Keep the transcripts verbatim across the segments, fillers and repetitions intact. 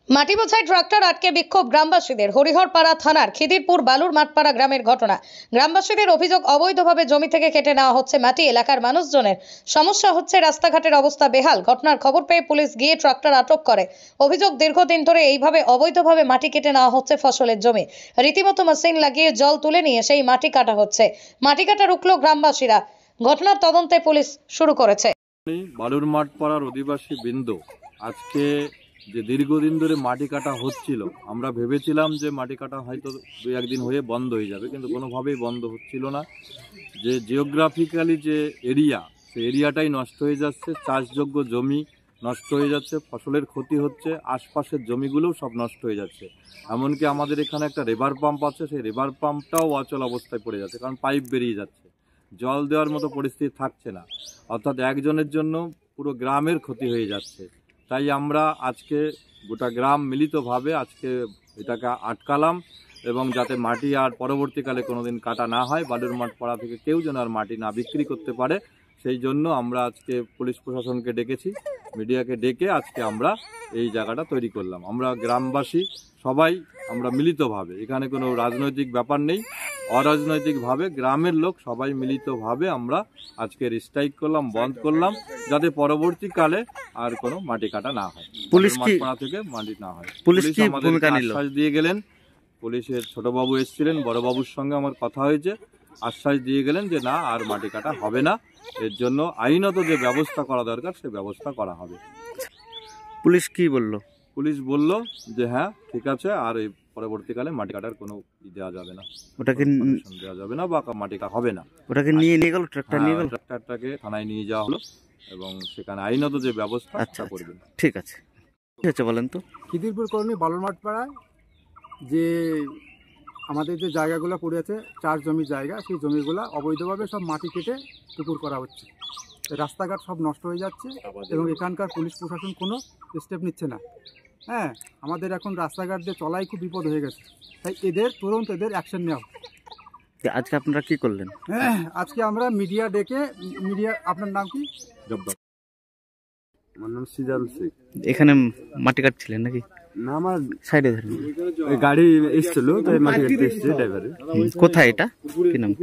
মাটি বোঝাই ট্রাক্টর আটকে বিক্ষোভ গ্রামবাসীদের। হরিহরপাড়া থানার খিদিরপুর বালুর মাঠপাড়া গ্রামের ঘটনা। গ্রামবাসীদের অভিযোগ, অবৈধভাবে জমি থেকে কেটে নেওয়া হচ্ছে মাটি। এলাকার মানুষজনের সমস্যা হচ্ছে, রাস্তাঘাটের অবস্থা বেহাল। ঘটনার খবর পেয়ে পুলিশ গিয়ে ট্রাক্টর আটক করে। অভিযোগ, দীর্ঘদিন ধরে এইভাবে অবৈধভাবে মাটি কেটে নেওয়া হচ্ছে ফসলের জমি। রীতিমতো মেশিন লাগিয়ে জল তুলে নিয়ে সেই মাটি কাটা হচ্ছে। মাটি কাটা রুখলো গ্রামবাসীরা। ঘটনার তদন্তে পুলিশ শুরু করেছে। বালুর মাঠ পাড়ার অধিবাসী বৃন্দ, আজকে যে দীর্ঘদিন ধরে মাটি কাটা হচ্ছিল, আমরা ভেবেছিলাম যে মাটি কাটা হয়তো দুই একদিন হয়ে বন্ধ হয়ে যাবে, কিন্তু কোনোভাবেই বন্ধ হচ্ছিল না। যে জিওগ্রাফিক্যালি যে এরিয়া, সেই এরিয়াটাই নষ্ট হয়ে যাচ্ছে। চাষযোগ্য জমি নষ্ট হয়ে যাচ্ছে, ফসলের ক্ষতি হচ্ছে, আশপাশের জমিগুলোও সব নষ্ট হয়ে যাচ্ছে। এমনকি আমাদের এখানে একটা রিভার পাম্প আছে, সেই রিভার পাম্পটাও অচল অবস্থায় পড়ে যাচ্ছে, কারণ পাইপ বেরিয়ে যাচ্ছে, জল দেওয়ার মতো পরিস্থিতি থাকছে না। অর্থাৎ একজনের জন্য পুরো গ্রামের ক্ষতি হয়ে যাচ্ছে। তাই আমরা আজকে গোটা গ্রাম মিলিতভাবে আজকে এটাকে আটকালাম, এবং যাতে মাটি আর পরবর্তীকালে কোনোদিন কাটা না হয়, বালুর মাঠ পাড়া থেকে কেউ যেন আর মাটি না বিক্রি করতে পারে, সেই জন্য আমরা আজকে পুলিশ প্রশাসনকে ডেকেছি, মিডিয়াকে ডেকে আজকে আমরা এই জায়গাটা তৈরি করলাম। আমরা গ্রামবাসী সবাই আমরা মিলিতভাবে, এখানে কোনো রাজনৈতিক ব্যাপার নেই, অরাজনৈতিকভাবে গ্রামের লোক সবাই মিলিতভাবে আমরা আজকে স্ট্রাইক করলাম, বন্ধ করলাম, যাতে পরবর্তীকালে আর কোনো মাটি কাটা না হয়, পুলিশ মাঠপাড়া থেকে মাটি না হয়। পুলিশ আমাদের আশ্বাস দিয়ে গেলেন। পুলিশের ছোটবাবু এসেছিলেন, বড়বাবুর সঙ্গে আমার কথা হয়েছে, আশ্বাস দিয়ে গেলেন যে না, আর মাটি কাটা হবে না, এর জন্য আইনত যে ব্যবস্থা করা দরকার সে ব্যবস্থা করা হবে। পুলিশ কি বলল? পুলিশ বলল যে হ্যাঁ ঠিক আছে, আর এই পরবর্তীকালে মাটি কাটার কোনো ই দেওয়া যাবে না, ওটাকে দেওয়া যাবে না বা মাটি কাটা হবে না। ওটাকে নিয়ে নিয়ে গেল, ট্রাক্টর নিয়ে গেল, ট্রাক্টরটাকে থানায় নিয়ে যাওয়া হলো এবং সেখানে আইনত যে ব্যবস্থা আচ্ছা করবেন। ঠিক আছে, ঠিক আছে, বলেন তো। খিদিরপুর কলোনি বালুর মাঠ পাড়ায় যে আমাদের যে জায়গাগুলো পড়ে আছে, চার জমির জায়গা, সেই জমিগুলো অবৈধভাবে সব মাটি কেটে পুকুর করা হচ্ছে। রাস্তাঘাট সব নষ্ট হয়ে যাচ্ছে এবং এখানকার পুলিশ প্রশাসন কোনো স্টেপ নিচ্ছে না। হ্যাঁ, আমাদের এখন রাস্তাঘাট দিয়ে চলাই খুব বিপদ হয়ে গেছে, তাই এদের তুরন্ত এদের অ্যাকশন নেওয়া। আজকে আপনারা কি করলেন? হ্যাঁ, আজকে আমরা মিডিয়া ডেকে, মিডিয়া, আপনার নাম কি? আমার নাম সিজাল শেখ। এখানে মাটি কাটছিলেন নাকি? না, আমার সাইডে ধরেন, গাড়ি এসেছিল, তাই মাটি কাটতে এসেছে ড্রাইভারে। কোথায় এটা, কি নাম?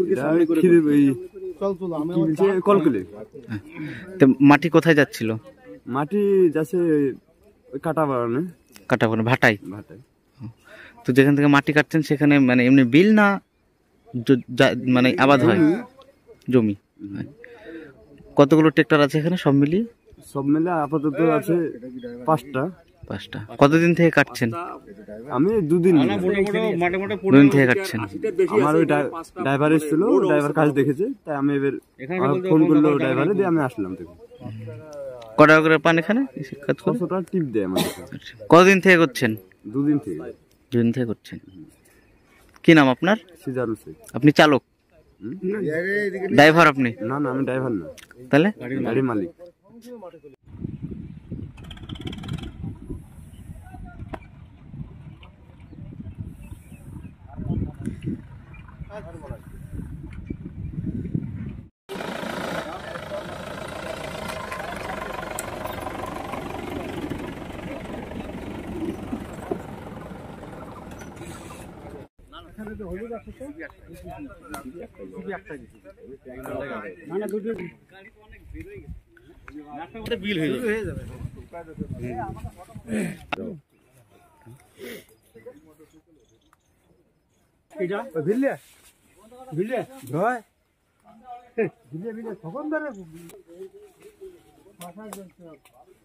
কলকুলি। তো মাটি কোথায় যাচ্ছিল? মাটি যাচ্ছে কাটা বাগানে। কাটা বাগানে, ভাটাই ভাটাই। তো যেখান থেকে মাটি কাটছেন সেখানে মানে এমনি বিল না মানে আবাদ হয় জমি? কতগুলো ট্রাক্টর আছে এখানে সব মিলিয়ে? সব মিলে আপাতত আছে পাঁচটা। পাঁচটা। কতদিন থেকে কাটছেন? আমি দুদিন দুদিন থেকে কাটছেন। আমার ওই ড্রাইভার এসেছিল, ড্রাইভার কাজ দেখেছে, তাই আমি এবার ফোন করলো ড্রাইভারে, দিয়ে আমি আসলাম। কত টাকা করে পান এখানে? ছশো টাকা টিপ দেয় আমাদের। কতদিন থেকে করছেন? দুদিন থেকে। দুদিন থেকে করছেন। কি নাম আপনার? সিজারুল শেখ। আপনি চালক? ড্রাইভার আপনি? না না, আমি ড্রাইভার না। তাহলে গাড়ির মালিক। বিল হয়ে যাবে। ভিড়লে ভিড়লে ভয় ভিড়লে ভিড়লে তখন ধরে